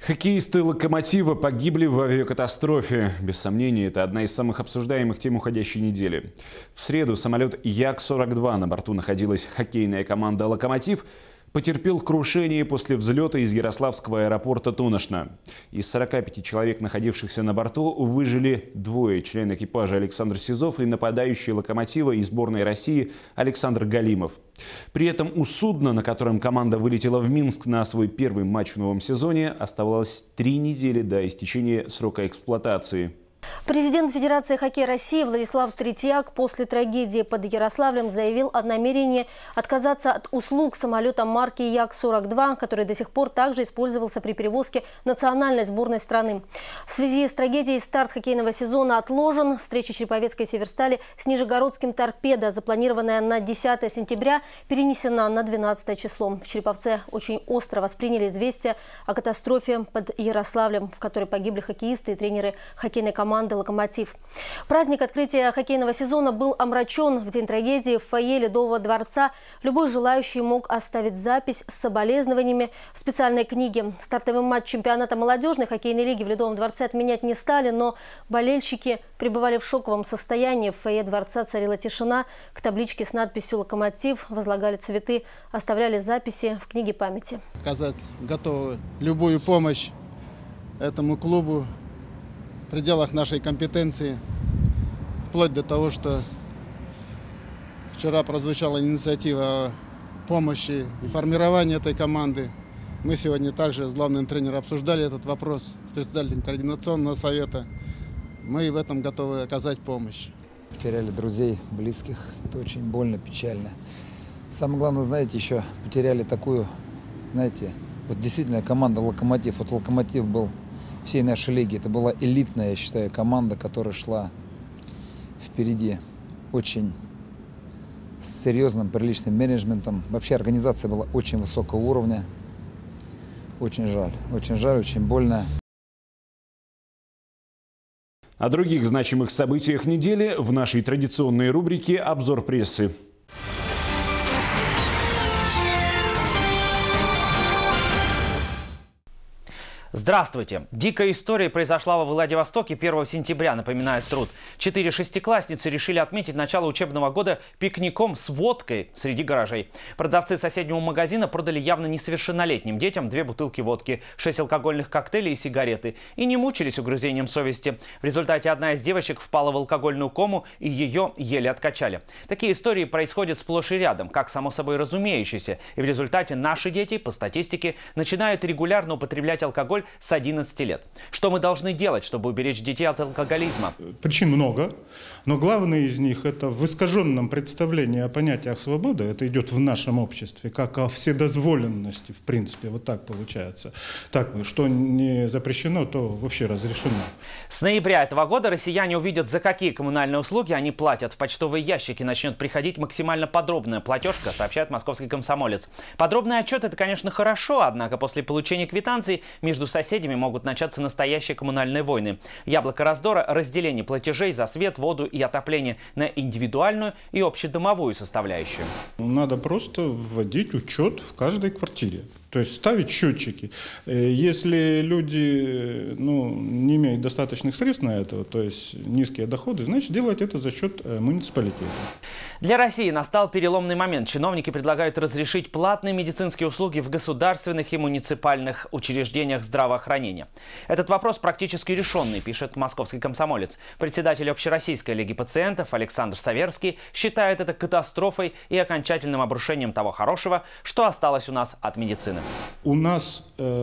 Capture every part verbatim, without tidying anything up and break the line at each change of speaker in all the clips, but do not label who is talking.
Хоккеисты «Локомотива» погибли в авиакатастрофе. Без сомнения, это одна из самых обсуждаемых тем уходящей недели. В среду самолет Як сорок два, на борту находилась хоккейная команда «Локомотив», потерпел крушение после взлета из Ярославского аэропорта Туношна. Из сорока пяти человек, находившихся на борту, выжили двое: член экипажа Александр Сизов и нападающий «Локомотива» из сборной России Александр Галимов. При этом у судна, на котором команда вылетела в Минск на свой первый матч в новом сезоне, оставалось три недели до истечения срока эксплуатации.
Президент Федерации хоккея России Владислав Третьяк после трагедии под Ярославлем заявил о намерении отказаться от услуг самолета марки Як сорок два, который до сих пор также использовался при перевозке национальной сборной страны. В связи с трагедией старт хоккейного сезона отложен. Встреча Череповецкой Северстали с Нижегородским «Торпедо», запланированная на десятое сентября, перенесена на двенадцатое число. В Череповце очень остро восприняли известие о катастрофе под Ярославлем, в которой погибли хоккеисты и тренеры хоккейной команды команды «Локомотив». Праздник открытия хоккейного сезона был омрачен. В день трагедии в фойе Ледового дворца любой желающий мог оставить запись с соболезнованиями в специальной книге. Стартовый матч чемпионата молодежной хоккейной лиги в Ледовом дворце отменять не стали, но болельщики пребывали в шоковом состоянии. В фойе дворца царила тишина. К табличке с надписью «Локомотив» возлагали цветы, оставляли записи в книге памяти.
Оказать готовы любую помощь этому клубу в пределах нашей компетенции, вплоть до того, что вчера прозвучала инициатива о помощи и формировании этой команды. Мы сегодня также с главным тренером обсуждали этот вопрос с председателем координационного совета. Мы в этом готовы оказать помощь.
Потеряли друзей, близких. Это очень больно, печально. Самое главное, знаете, еще потеряли такую, знаете, вот действительно команда «Локомотив». Вот «Локомотив» был всей нашей лиги. Это была элитная, я считаю, команда, которая шла впереди очень с серьезным, приличным менеджментом. Вообще организация была очень высокого уровня. Очень жаль, очень жаль, очень больно.
О других значимых событиях недели в нашей традиционной рубрике «Обзор прессы».
Здравствуйте! Дикая история произошла во Владивостоке первого сентября, напоминает труд. Четыре шестиклассницы решили отметить начало учебного года пикником с водкой среди гаражей. Продавцы соседнего магазина продали явно несовершеннолетним детям две бутылки водки, шесть алкогольных коктейлей и сигареты. И не мучились угрызением совести. В результате одна из девочек впала в алкогольную кому, и ее еле откачали. Такие истории происходят сплошь и рядом, как само собой разумеющееся. И в результате наши дети, по статистике, начинают регулярно употреблять алкоголь с одиннадцати лет. Что мы должны делать, чтобы уберечь детей от алкоголизма?
Причин много, но главное из них — это в искаженном представлении о понятиях свободы. Это идет в нашем обществе, как о вседозволенности, в принципе, вот так получается. Так, что не запрещено, то вообще разрешено.
С ноября этого года россияне увидят, за какие коммунальные услуги они платят. В почтовые ящики начнет приходить максимально подробная платежка, сообщает «Московский комсомолец». Подробный отчет — это, конечно, хорошо, однако после получения квитанций между соседями могут начаться настоящие коммунальные войны. Яблоко раздора – разделение платежей за свет, воду и отопление на индивидуальную и общедомовую составляющую.
Надо просто вводить учет в каждой квартире. То есть ставить счетчики. Если люди ну, не имеют достаточных средств на это, то есть низкие доходы, значит делать это за счет муниципалитета.
Для России настал переломный момент. Чиновники предлагают разрешить платные медицинские услуги в государственных и муниципальных учреждениях здравоохранения. Этот вопрос практически решенный, пишет «Московский комсомолец». Председатель Общероссийской лиги пациентов Александр Саверский считает это катастрофой и окончательным обрушением того хорошего, что осталось у нас от медицины.
У нас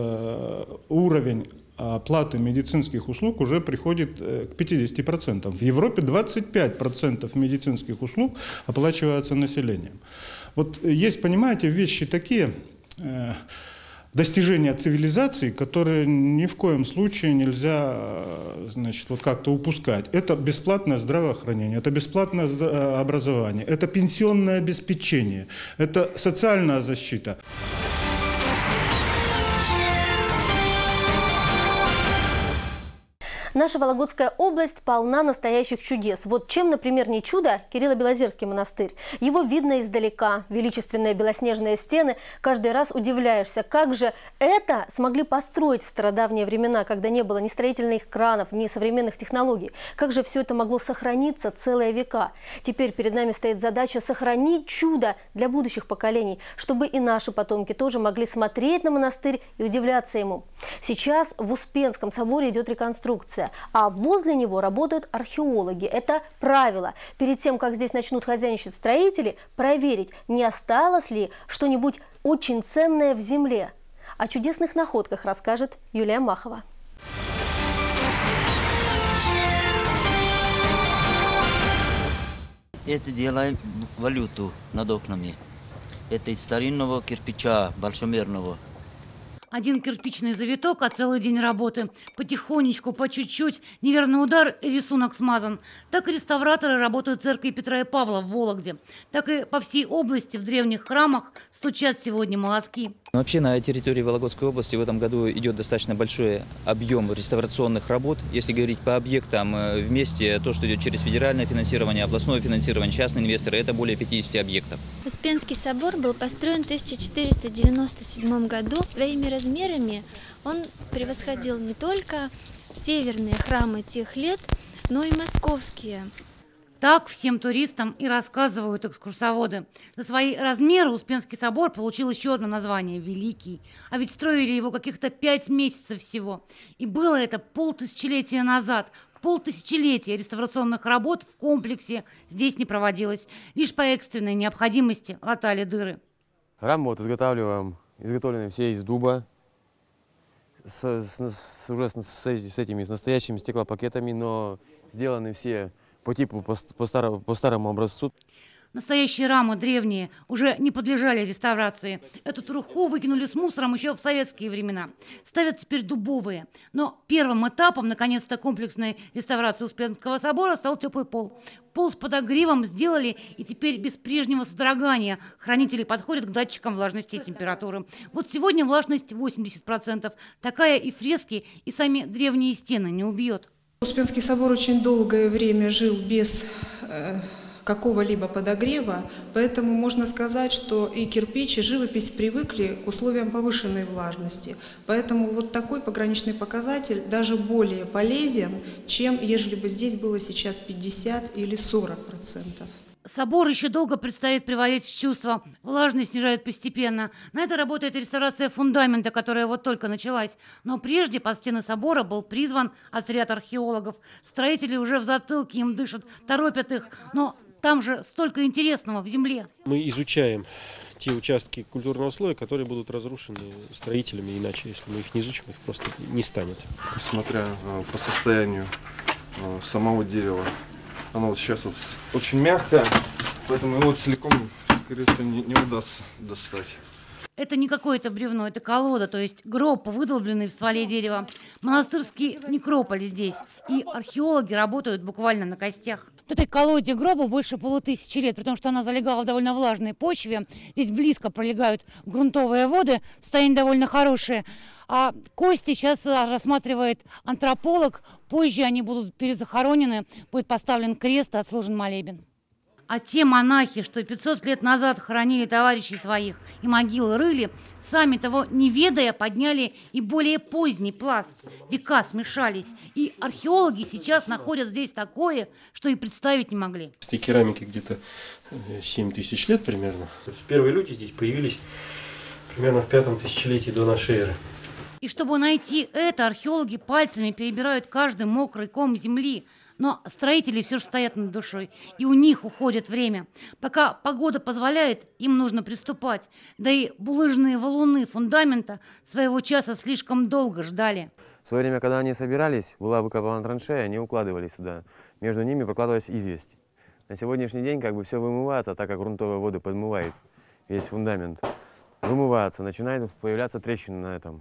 э, уровень оплаты медицинских услуг уже приходит к пятидесяти процентам. В Европе двадцать пять процентов медицинских услуг оплачиваются населением. Вот есть, понимаете, вещи такие, э, достижения цивилизации, которые ни в коем случае нельзя, значит, вот как-то упускать. Это бесплатное здравоохранение, это бесплатное образование, это пенсионное обеспечение, это социальная защита.
Наша Вологодская область полна настоящих чудес. Вот чем, например, не чудо Кирилло-Белозерский монастырь. Его видно издалека. Величественные белоснежные стены. Каждый раз удивляешься, как же это смогли построить в стародавние времена, когда не было ни строительных кранов, ни современных технологий. Как же все это могло сохраниться целые века. Теперь перед нами стоит задача сохранить чудо для будущих поколений, чтобы и наши потомки тоже могли смотреть на монастырь и удивляться ему. Сейчас в Успенском соборе идет реконструкция, а возле него работают археологи. Это правило. Перед тем, как здесь начнут хозяйничать строители, проверить, не осталось ли что-нибудь очень ценное в земле. О чудесных находках расскажет Юлия Махова.
Это делаем валюту над окнами. Это из старинного кирпича, большомерного.
Один кирпичный завиток, а целый день работы. Потихонечку, по чуть-чуть, неверный удар и рисунок смазан. Так и реставраторы работают в церкви Петра и Павла в Вологде. Так и по всей области в древних храмах стучат сегодня молотки.
Вообще на территории Вологодской области в этом году идет достаточно большой объем реставрационных работ. Если говорить по объектам, вместе то, что идет через федеральное финансирование, областное финансирование, частные инвесторы, это более пятидесяти объектов.
Успенский собор был построен в тысяча четыреста девяносто седьмом году. Своими размерами он превосходил не только северные храмы тех лет, но и московские.
Так всем туристам и рассказывают экскурсоводы. За свои размеры Успенский собор получил еще одно название – Великий. А ведь строили его каких-то пять месяцев всего. И было это полтысячелетия назад. Полтысячелетия реставрационных работ в комплексе здесь не проводилось. Лишь по экстренной необходимости латали дыры.
Храм вот изготавливаем, изготовлены все из дуба, с, с, с, уже с, с этими с настоящими стеклопакетами, но сделаны все по типу, по, по, старому, по старому образцу.
Настоящие рамы древние уже не подлежали реставрации. Эту труху выкинули с мусором еще в советские времена. Ставят теперь дубовые. Но первым этапом, наконец-то, комплексной реставрации Успенского собора стал теплый пол. Пол с подогревом сделали, и теперь без прежнего содрогания хранители подходят к датчикам влажности и температуры. Вот сегодня влажность восемьдесят процентов. Такая и фрески, и сами древние стены не убьет.
Успенский собор очень долгое время жил без э, какого-либо подогрева, поэтому можно сказать, что и кирпич, и живопись привыкли к условиям повышенной влажности. Поэтому вот такой пограничный показатель даже более полезен, чем ежели бы здесь было сейчас пятьдесят или сорок процентов.
Собор еще долго предстоит приводить в чувство. Влажность снижает постепенно. На это работает реставрация фундамента, которая вот только началась. Но прежде под стены собора был призван отряд археологов. Строители уже в затылке им дышат, торопят их. Но там же столько интересного в земле.
Мы изучаем те участки культурного слоя, которые будут разрушены строителями. Иначе, если мы их не изучим, их просто не станет.
Смотря по состоянию самого дерева. Оно вот сейчас вот очень мягкое, поэтому его целиком, скорее всего, не, не удастся достать.
Это не какое-то бревно, это колода, то есть гроб, выдолбленный в стволе дерева. Монастырский некрополь здесь. И археологи работают буквально на костях. В этой колоде гроба больше полутысячи лет, потому что она залегала в довольно влажной почве. Здесь близко пролегают грунтовые воды, состояние довольно хорошее. А кости сейчас рассматривает антрополог. Позже они будут перезахоронены, будет поставлен крест и отслужен молебен. А те монахи, что пятьсот лет назад хоронили товарищей своих и могилы рыли, сами того не ведая, подняли и более поздний пласт. Века смешались. И археологи сейчас находят здесь такое, что и представить не могли.
Этой керамики где-то семь тысяч лет примерно. Первые люди здесь появились примерно в пятом тысячелетии до нашей эры.
И чтобы найти это, археологи пальцами перебирают каждый мокрый ком земли. Но строители все же стоят над душой, и у них уходит время. Пока погода позволяет, им нужно приступать. Да и булыжные валуны фундамента своего часа слишком долго ждали.
В свое время, когда они собирались, была выкопана траншея, они укладывались сюда. Между ними прокладывалась известь. На сегодняшний день как бы все вымывается, так как грунтовые воды подмывает весь фундамент. Вымывается, начинают появляться трещины на этом,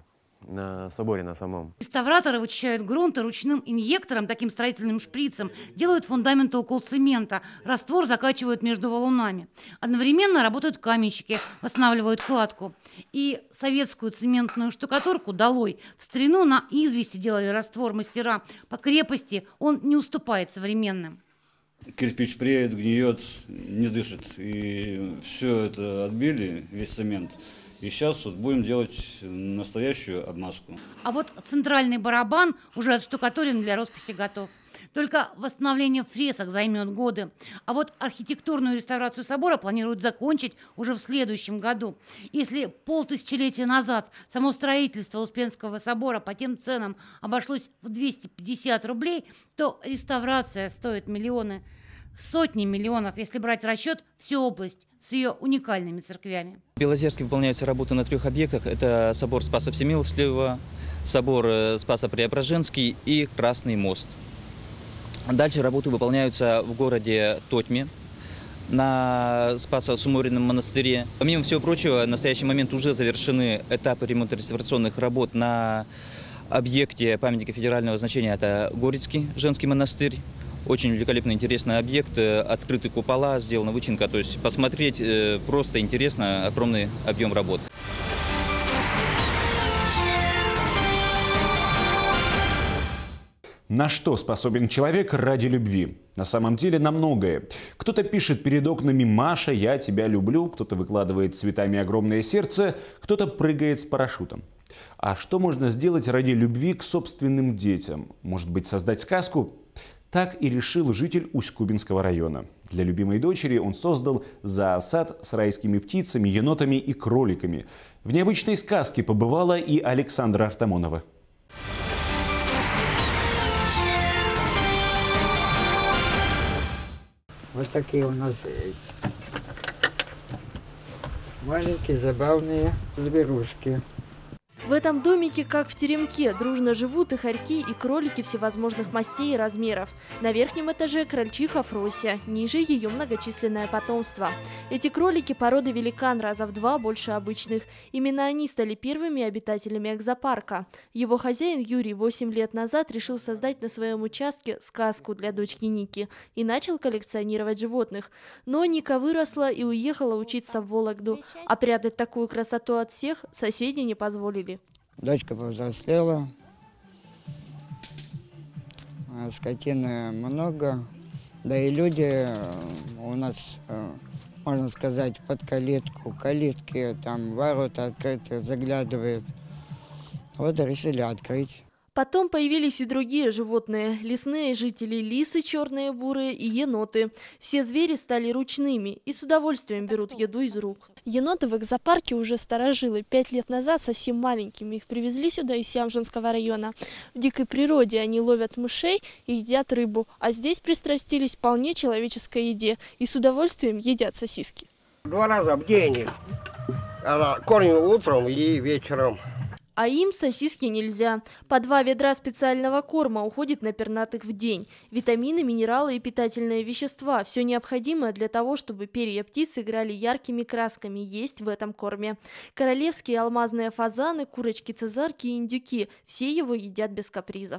на соборе на самом.
Реставраторы вычищают грунты ручным инъектором, таким строительным шприцем, делают фундаменты укол цемента, раствор закачивают между валунами. Одновременно работают каменщики, восстанавливают кладку. И советскую цементную штукатурку долой. В старину на извести делали раствор мастера. По крепости он не уступает современным.
Кирпич преет, гниет, не дышит. И все это отбили, весь цемент. И сейчас вот будем делать настоящую обмазку.
А вот центральный барабан уже отштукатурен, для росписи готов. Только восстановление фресок займет годы. А вот архитектурную реставрацию собора планируют закончить уже в следующем году. Если полтысячелетия назад само строительство Успенского собора по тем ценам обошлось в двести пятьдесят рублей, то реставрация стоит миллионы, сотни миллионов, если брать в расчет всю область с ее уникальными церквями.
В Белозерске выполняются работы на трех объектах. Это собор Спаса Всемилостивого, собор Спаса Преображенский и Красный мост. Дальше работы выполняются в городе Тотьме, на Спасо-Суморином монастыре. Помимо всего прочего, в настоящий момент уже завершены этапы ремонтно-реставрационных работ на объекте памятника федерального значения. Это Горецкий женский монастырь. Очень великолепный, интересный объект, открытые купола, сделана вычинка. То есть посмотреть просто интересно, огромный объем работ.
На что способен человек ради любви? На самом деле на многое. Кто-то пишет перед окнами «Маша, я тебя люблю», кто-то выкладывает цветами огромное сердце, кто-то прыгает с парашютом. А что можно сделать ради любви к собственным детям? Может быть, создать сказку? Так и решил житель Усть-Кубинского района. Для любимой дочери он создал зоосад с райскими птицами, енотами и кроликами. В необычной сказке побывала и Александра Артамонова.
Вот такие у нас маленькие забавные зверушки.
В этом домике, как в теремке, дружно живут и хорьки, и кролики всевозможных мастей и размеров. На верхнем этаже крольчиха Фрося, ниже ее многочисленное потомство. Эти кролики породы великан, раза в два больше обычных. Именно они стали первыми обитателями экзопарка. Его хозяин Юрий восемь лет назад решил создать на своем участке сказку для дочки Ники и начал коллекционировать животных. Но Ника выросла и уехала учиться в Вологду, а прятать такую красоту от всех соседи не позволили.
Дочка повзрослела, скотины много, да и люди у нас, можно сказать, под калитку, калитки, там ворота открыты, заглядывают. Вот решили открыть.
Потом появились и другие животные – лесные жители, лисы черные, бурые и еноты. Все звери стали ручными и с удовольствием берут еду из рук. Еноты в экзопарке уже старожилы. Пять лет назад совсем маленькими их привезли сюда из Сямжинского района. В дикой природе они ловят мышей и едят рыбу, а здесь пристрастились вполне человеческой еде и с удовольствием едят сосиски.
Два раза в день. Кормим утром и вечером.
А им сосиски нельзя. По два ведра специального корма уходит на пернатых в день. Витамины, минералы и питательные вещества – все необходимое для того, чтобы перья птиц играли яркими красками, есть в этом корме. Королевские алмазные фазаны, курочки-цезарки и индюки – все его едят без капризов.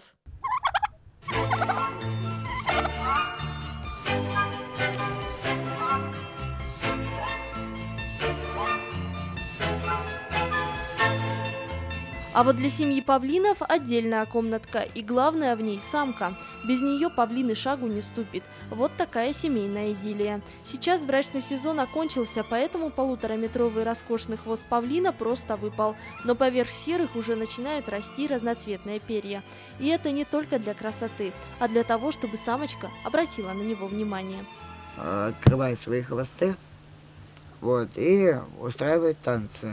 А вот для семьи павлинов отдельная комнатка, и главное в ней самка. Без нее павлин и шагу не ступит. Вот такая семейная идиллия. Сейчас брачный сезон окончился, поэтому полутораметровый роскошный хвост павлина просто выпал. Но поверх серых уже начинают расти разноцветные перья. И это не только для красоты, а для того, чтобы самочка обратила на него внимание.
Открывает свои хвосты, вот, и устраивает танцы.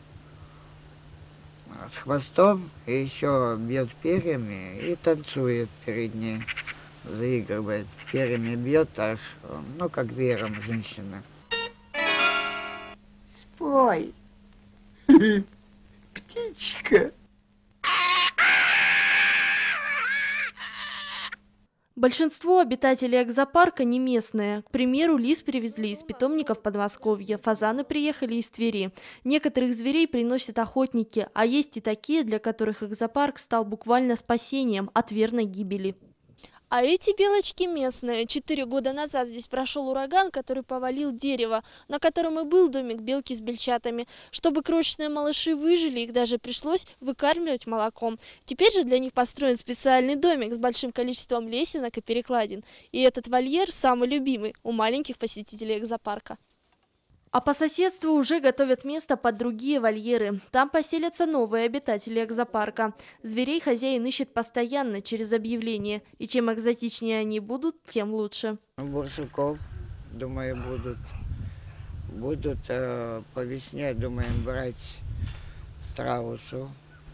С хвостом, и еще бьет перьями и танцует перед ней, заигрывает. Перьями бьет аж, ну, как веером женщины.
Спой, птичка.
Большинство обитателей экзопарка не местные. К примеру, лис привезли из питомников Подмосковья, фазаны приехали из Твери. Некоторых зверей приносят охотники, а есть и такие, для которых экзопарк стал буквально спасением от верной гибели.
А эти белочки местные. Четыре года назад здесь прошел ураган, который повалил дерево, на котором и был домик белки с бельчатами. Чтобы крошечные малыши выжили, их даже пришлось выкармливать молоком. Теперь же для них построен специальный домик с большим количеством лесенок и перекладин. И этот вольер самый любимый у маленьких посетителей экзопарка.
А по соседству уже готовят место под другие вольеры. Там поселятся новые обитатели экзопарка. Зверей хозяин ищет постоянно через объявления. И чем экзотичнее они будут, тем лучше.
Барсуков, думаю, будут. Будут э, по весне, думаем, брать страусу.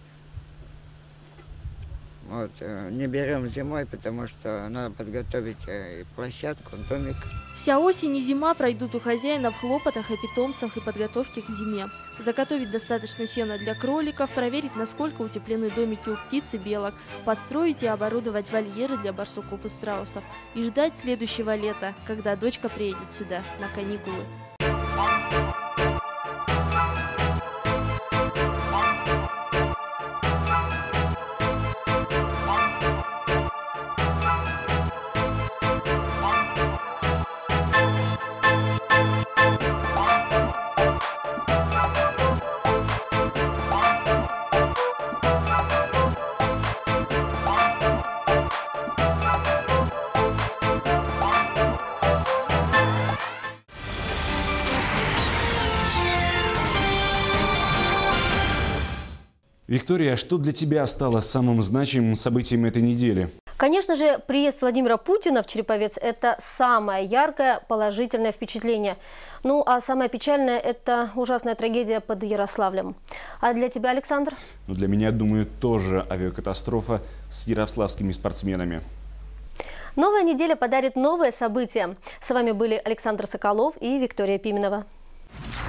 Вот, э, не берем зимой, потому что надо подготовить э, площадку, домик.
Вся осень и зима пройдут у хозяина в хлопотах о питомцах и подготовке к зиме. Заготовить достаточно сена для кроликов, проверить, насколько утеплены домики у птиц и белок, построить и оборудовать вольеры для барсуков и страусов. И ждать следующего лета, когда дочка приедет сюда на каникулы.
Виктория, что для тебя стало самым значимым событием этой недели?
Конечно же, приезд Владимира Путина в Череповец – это самое яркое положительное впечатление. Ну, а самое печальное – это ужасная трагедия под Ярославлем. А для тебя, Александр?
Ну, для меня, думаю, тоже авиакатастрофа с ярославскими спортсменами.
Новая неделя подарит новые события. С вами были Александр Соколов и Виктория Пименова.